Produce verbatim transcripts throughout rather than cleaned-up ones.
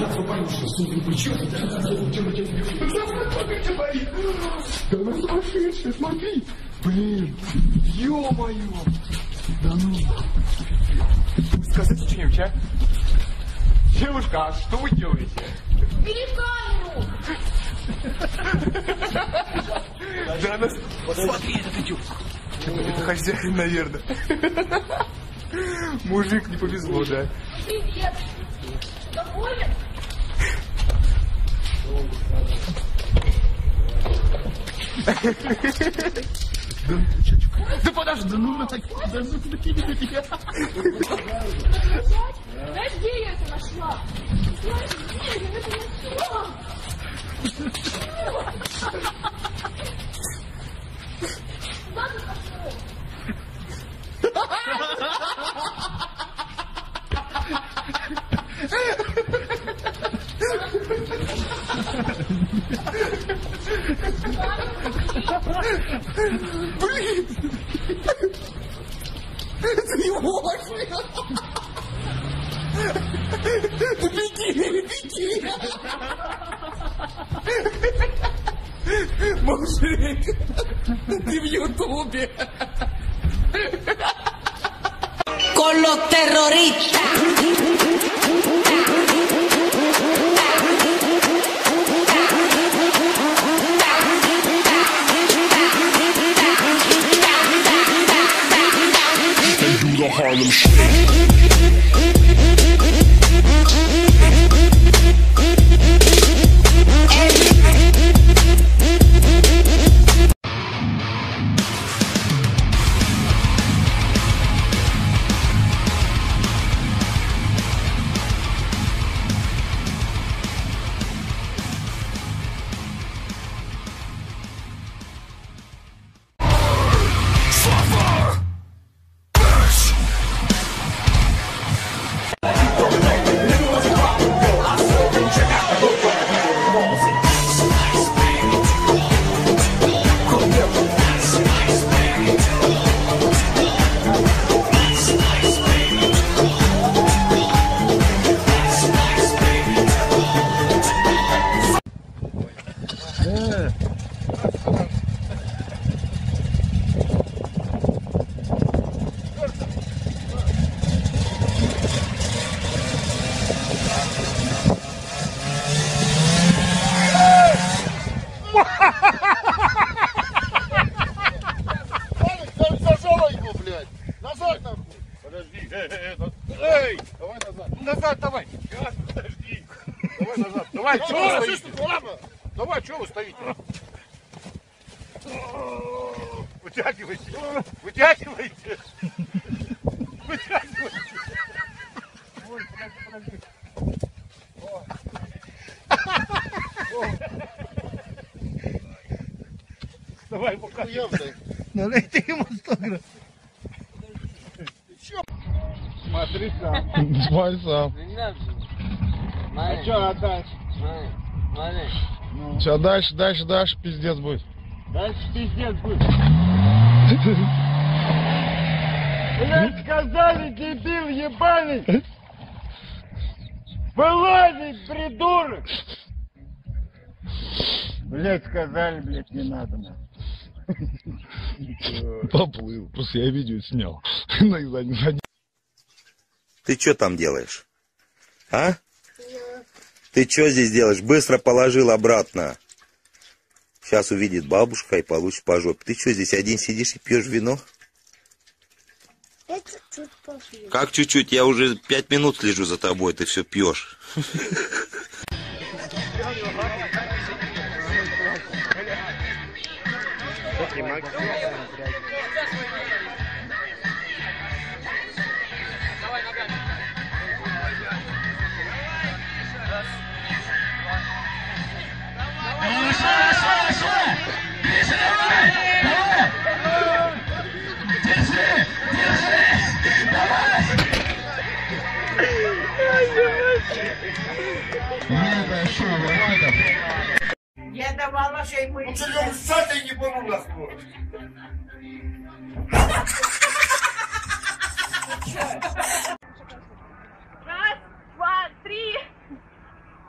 я все боюсь, сумку плечо. Да она сумасшедшая, смотри. Блин, ё-моё. Да ну. Скажите что-нибудь, а? Девушка, а что вы делаете? Бери камеру! Да она... Смотри, это ты чё? Это хозяин, наверное. Мужик, не повезло, да? Привет! Доволен? Да, да подожди, да ну нафиг, да ну нафиг тебя. Знаешь, где я это нашла? Знаешь, где я это нашла? Куда ты пошел? Блин! Это его машина! Ты беги, беги! Мужик, ты в Ютубе! Con los terroristas. The Harlem Shake. Эй! Давай назад. Назад давай. Сейчас, подожди. Давай назад. Давай, что вы стоите? Давай, что вы стоите? Вытягивайте. Вытягивайте. Вытягивайте. Ой, подожди, подожди. Давай, покажи. Налейте ему сто грамм. Смотри сам. Смотри сам. А что, а дальше? Ну. Сейчас дальше, дальше, дальше пиздец будет. Дальше пиздец будет. Блять, сказали, дебил ебаный. Вылазить, придурок. Блять, сказали, блять, не надо нам. Поплыл. Просто я видео снял. Ну и задний. Ты что там делаешь? А? Ты что здесь делаешь? Быстро положил обратно. Сейчас увидит бабушка и получишь по жопе. Ты что здесь один сидишь и пьешь вино? Я чуть-чуть попью. Как чуть-чуть? Я уже пять минут слежу за тобой, ты все пьешь. Я давала, что ему... Ну, что ссать, я не помню нас. Раз, два, три.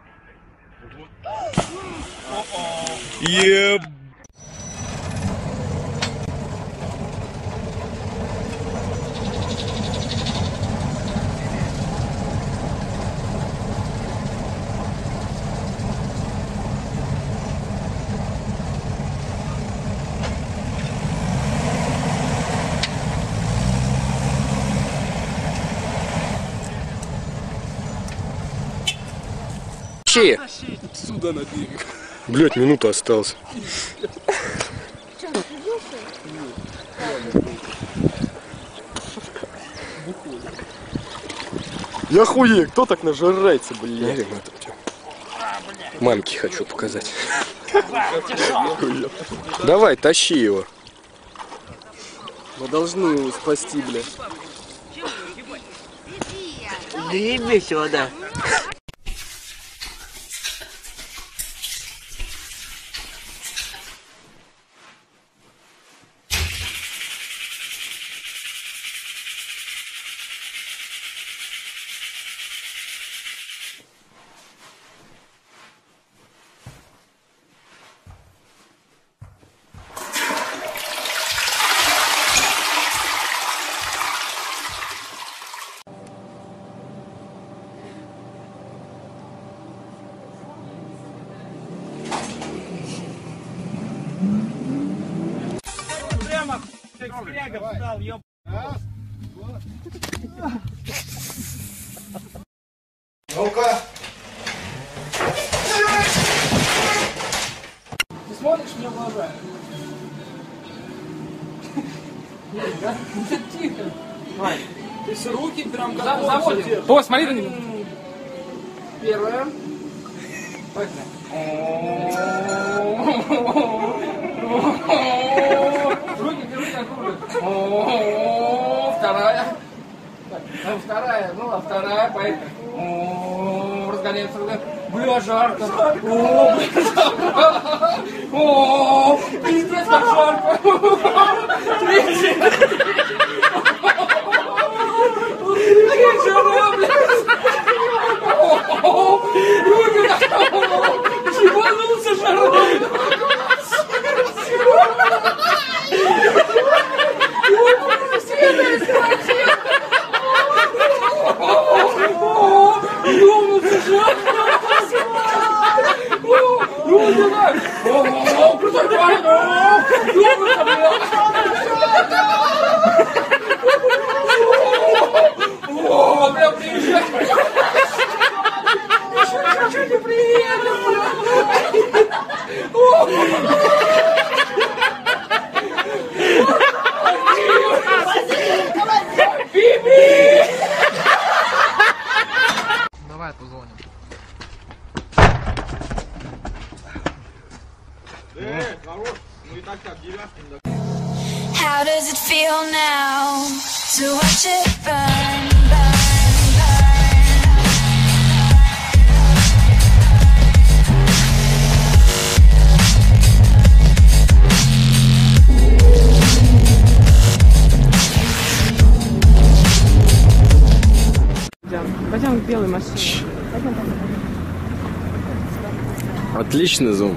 Еб... Сюда на берег. Блять, минута осталась. Я хуе, кто так нажирается, блядь? Мамке хочу показать. Давай, тащи его. Мы должны его спасти, блядь. Заебись вода. Ну-ка. Ты смотришь мне в глаза? Тихо. Ты с руки прям как заводим. О, смотри на него. Первое. Поехали. Руки держи округлые. Вторая. Вторая, ну а вторая, поехали. Разгоняется, разгоняется. Бля, жарко. О, бля, жарко. О, пиздец, как жарко. Третий. Третий, жара, блядь. Руки так. Ебанулся жарой. Давай позвоним. How does it feel now to watch it burn, burn, burn? Пойдем к белой машине. Пойдем, пойдем. Отличный зум.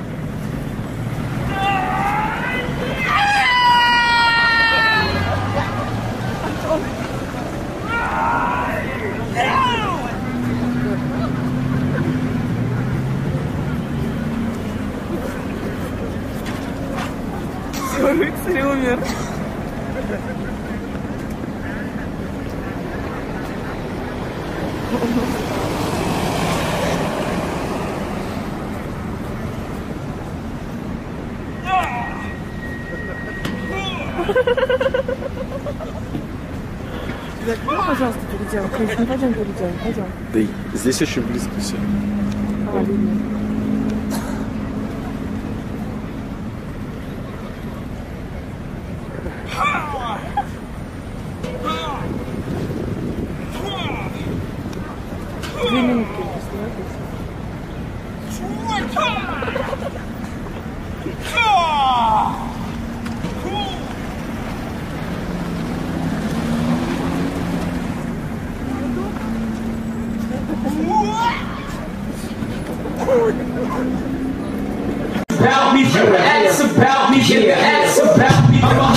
Все, рыцарь умер. Ну, пожалуйста, переделай. Крис, ну пойдем переделаем, пойдем. Да и здесь очень близко все. А, видно. Две минутки оставайтесь. about me, ask about me, ask about me.